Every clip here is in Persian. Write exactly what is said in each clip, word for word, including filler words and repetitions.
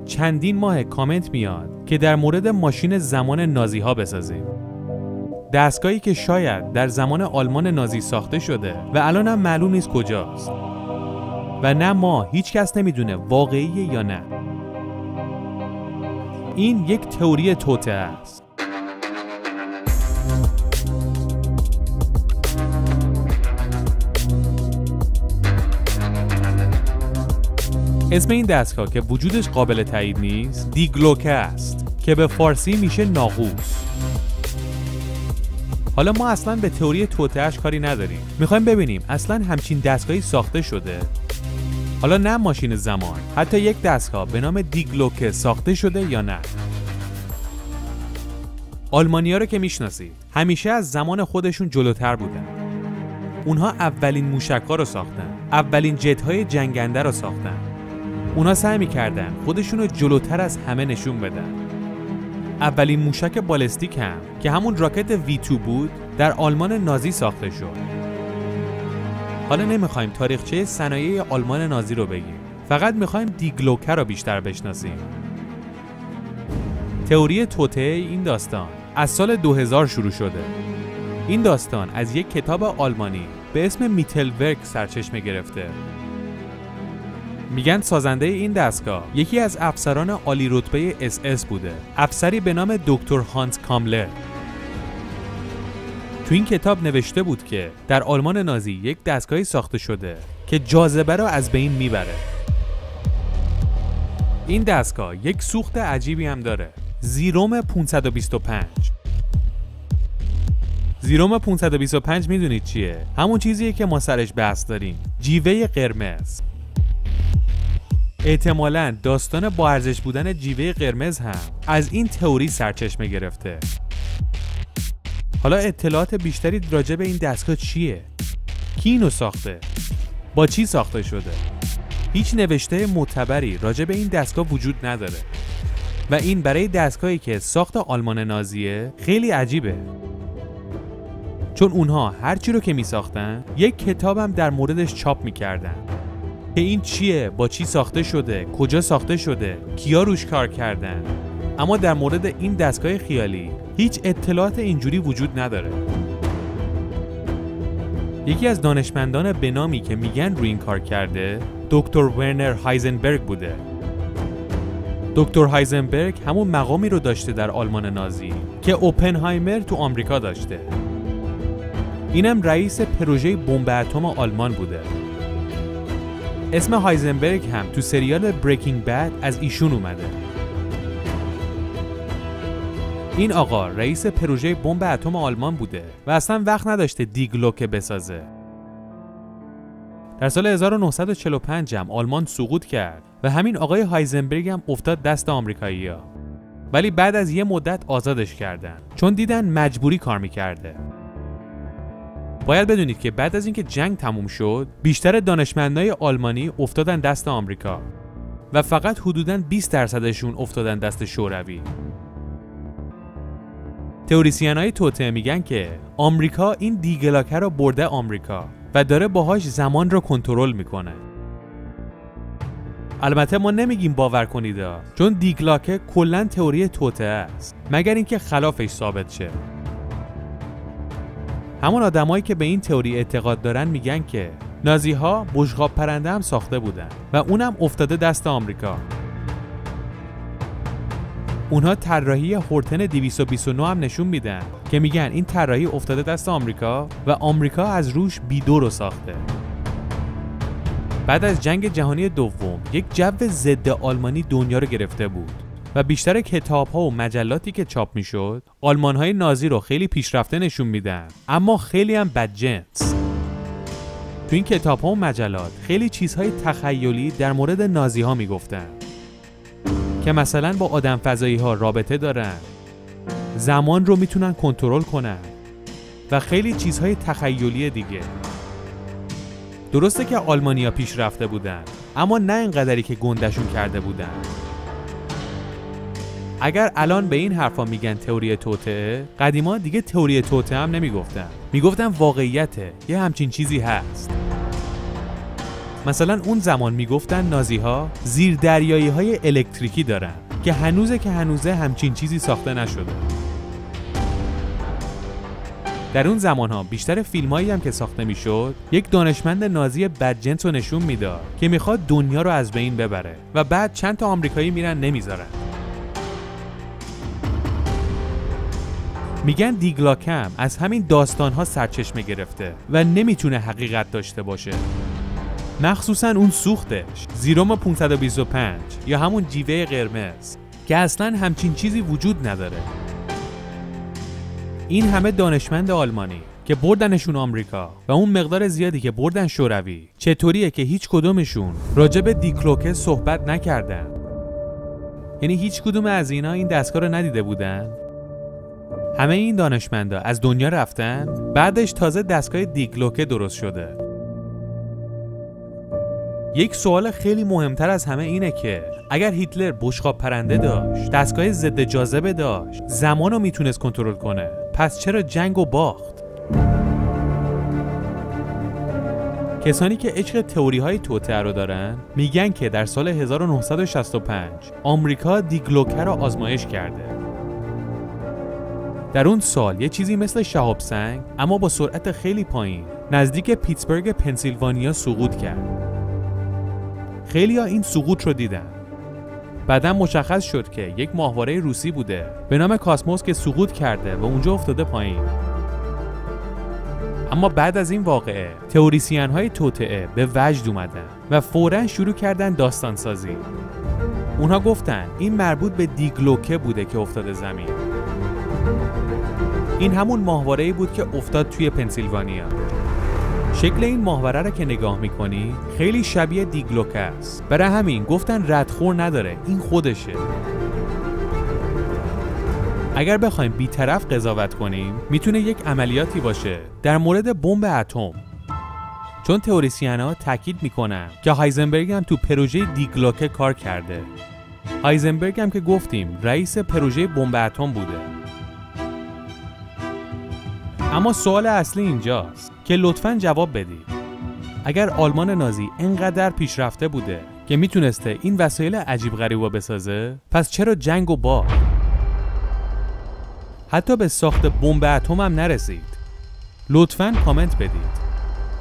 چندین ماه کامنت میاد که در مورد ماشین زمان نازی ها بسازیم. دستگاهی که شاید در زمان آلمان نازی ساخته شده و الان هم معلوم نیست کجاست و نه ما هیچ کس نمیدونه واقعیه یا نه. این یک تئوری توطئه است. اسم این دستگاه که وجودش قابل تایید نیست دیگلوکه است که به فارسی میشه ناقوس. حالا ما اصلا به تئوری توطئه‌اش کاری نداریم. میخوایم ببینیم اصلا همچین دستگاهی ساخته شده. حالا نه ماشین زمان، حتی یک دستگاه به نام دیگلوکه ساخته شده یا نه. آلمانی‌ها رو که میشناسید، همیشه از زمان خودشون جلوتر بودن. اونها اولین موشک‌ها رو ساختن، اولین جت‌های جنگنده رو ساختن. اونها سعی می‌کردن خودشون رو جلوتر از همه نشون بدن. اولین موشک بالستیک هم که همون راکت وی دو بود در آلمان نازی ساخته شد. حالا نمیخوایم تاریخچه صنایع آلمان نازی رو بگیم، فقط میخوایم دیگلوکه رو بیشتر بشناسیم. تئوری توطئه این داستان از سال دو هزار شروع شده. این داستان از یک کتاب آلمانی به اسم میتلورک سرچشمه گرفته. میگن سازنده این دستگاه یکی از افسران عالی رتبه اس اس بوده، افسری به نام دکتر هانس کاملر. تو این کتاب نوشته بود که در آلمان نازی یک دستگاهی ساخته شده که جاذبه رو از بین میبره. این دستگاه یک سوخت عجیبی هم داره، زیروم پانصد و بیست و پنج. زیروم پانصد و بیست و پنج میدونید چیه؟ همون چیزیه که ما سرش بحث داریم، جیوه قرمز. احتمالاً داستان با ارزش بودن جیوه قرمز هم از این تئوری سرچشمه گرفته. حالا اطلاعات بیشتری راجع به این دستگاه چیه؟ کی اینو ساخته؟ با چی ساخته شده؟ هیچ نوشته معتبری راجع به این دستگاه وجود نداره و این برای دستگاهی که ساخت آلمان نازیه خیلی عجیبه، چون اونها هر چی رو که می ساختن یک کتابم در موردش چاپ می کردن که این چیه، با چی ساخته شده، کجا ساخته شده، کیا روش کار کردن. اما در مورد این دستگاه خیالی هیچ اطلاعات اینجوری وجود نداره. یکی از دانشمندان به نامی که میگن روی این کار کرده دکتر ورنر هایزنبرگ بوده. دکتر هایزنبرگ همون مقامی رو داشته در آلمان نازی که اوپنهایمر تو آمریکا داشته. اینم رئیس پروژه بمب اتم آلمان بوده. اسم هایزنبرگ هم تو سریال بریکینگ بد از ایشون اومده. این آقا رئیس پروژه بمب اتم آلمان بوده و اصلا وقت نداشته دیگلوکه بسازه. در سال هزار و نهصد و چهل و پنج هم آلمان سقوط کرد و همین آقای هایزنبرگ هم افتاد دست آمریکایی‌ها. ولی بعد از یه مدت آزادش کردن چون دیدن مجبوری کار میکرده. باید بدونید که بعد از اینکه جنگ تموم شد بیشتر دانشمندای آلمانی افتادن دست آمریکا و فقط حدوداً بیست درصدشون افتادن دست شوروی. تئوریسین‌های توطئه میگن که آمریکا این دیگلوکه رو برده آمریکا و داره باهاش زمان رو کنترل میکنه. البته ما نمیگیم باور کنیدا، چون دیگلوکه کلاً تئوری توطئه است مگر اینکه خلافش ثابت شه. همون آدمایی که به این تئوری اعتقاد دارن میگن که نازی‌ها بشقاب پرنده هم ساخته بودن و اونم افتاده دست آمریکا. اونها طراحی هورتن دویست و بیست و نه هم نشون میدن که میگن این طراحی افتاده دست آمریکا و آمریکا از روش بی دو رو ساخته. بعد از جنگ جهانی دوم یک جو ضد آلمانی دنیا رو گرفته بود و بیشتر کتاب‌ها و مجلاتی که چاپ میشد آلمان‌های نازی رو خیلی پیشرفته نشون میدن، اما خیلی هم بدجنس. تو این کتاب‌ها و مجلات خیلی چیزهای تخیلی در مورد نازی‌ها میگفتن که مثلا با آدم فضایی‌ها رابطه دارن، زمان رو میتونن کنترل کنن و خیلی چیزهای تخیلی دیگه. درسته که آلمانیا پیشرفته بودن، اما نه اینقدری که گندشون کرده بودن. اگر الان به این حرفا میگن تئوری توطئه، قدیما دیگه تئوری توطئه هم نمیگفتن، میگفتن واقعیته، یه همچین چیزی هست. مثلا اون زمان میگفتن نازی ها زیر دریایی های الکتریکی دارن که هنوزه که هنوزه همچین چیزی ساخته نشده. در اون زمان ها بیشتر فیلم هایی هم که ساخته میشد یک دانشمند نازی بدجنس رو نشون میداد که میخواد دنیا رو از بین ببره و بعد چند تا آمریکایی میرن نمیذارن. میگن دیگلاکم از همین داستان ها سرچشمه گرفته و نمیتونه حقیقت داشته باشه. مخصوصا اون سوختش زیروم پانصد و بیست و پنج یا همون جیوه قرمز که اصلا همچین چیزی وجود نداره. این همه دانشمند آلمانی که بردنشون آمریکا و اون مقدار زیادی که بردن شوروی، چطوریه که هیچ کدومشون راجع به دیگلوکه صحبت نکردن؟ یعنی هیچ کدوم از اینا این دستگاه رو ندیده بودن؟ همه این دانشمندا از دنیا رفتن، بعدش تازه دستگاه دیگلوکه درست شده. یک سوال خیلی مهمتر از همه اینه که اگر هیتلر بشقاب پرنده داشت، دستگاه ضد جاذبه داشت، زمان رو میتونست کنترل کنه، پس چرا جنگ و باخت؟ کسانی که عشق تئوری های توطئه رو دارن میگن که در سال هزار و نهصد و شصت و پنج آمریکا دیگلوکه رو آزمایش کرده. در اون سال یه چیزی مثل شهاب سنگ اما با سرعت خیلی پایین نزدیک پیتسبورگ پنسیلوانیا سقوط کرد. خیلی ها این سقوط رو دیدن. بعدم مشخص شد که یک ماهواره روسی بوده به نام کاسموس که سقوط کرده و اونجا افتاده پایین. اما بعد از این واقعه تئوریسین های توطئه به وجد اومدن و فوراً شروع کردن داستان سازی. اونها گفتن این مربوط به دیگلوکه بوده که افتاده زمین. این همون ماهواره‌ای بود که افتاد توی پنسیلوانیا. شکل این ماهواره رو که نگاه میکنی خیلی شبیه دیگلوکه است. برای همین گفتن ردخور نداره، این خودشه. اگر بخوایم بی‌طرف قضاوت کنیم میتونه یک عملیاتی باشه در مورد بمب اتم. چون تئوریسین‌ها تاکید میکنن که هایزنبرگ هم تو پروژه دیگلوکه کار کرده. هایزنبرگ هم که گفتیم رئیس پروژه بمب اتم بوده. اما سوال اصلی اینجاست که لطفاً جواب بدید. اگر آلمان نازی اینقدر پیشرفته بوده که میتونسته این وسایل عجیب غریبا بسازه، پس چرا جنگ و باخت؟ حتی به ساخت بمب اتم هم نرسید. لطفاً کامنت بدید.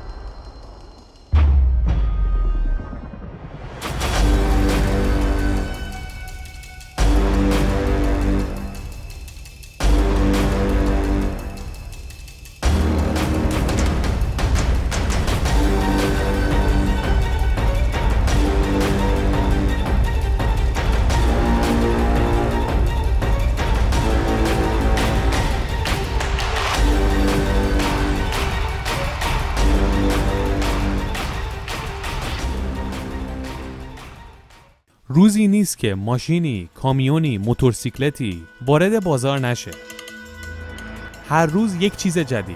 روزی نیست که ماشینی، کامیونی، موتورسیکلتی وارد بازار نشه. هر روز یک چیز جدید.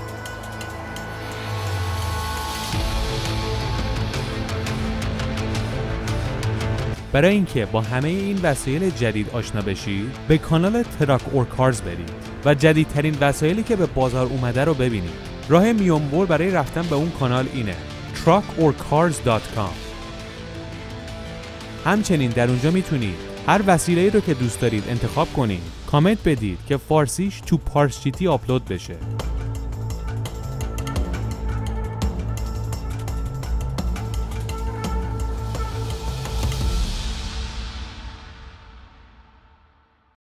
برای اینکه با همه این وسایل جدید آشنا بشید، به کانال تراک اور کارز برید و جدیدترین وسایلی که به بازار اومده رو ببینید. راه میانبر برای رفتن به اون کانال اینه: تراک اور کارز دات کام. همچنین در اونجا میتونید هر وسیله‌ای رو که دوست دارید انتخاب کنید، کامنت بدید که فارسیش تو پارس جی تی آپلود بشه.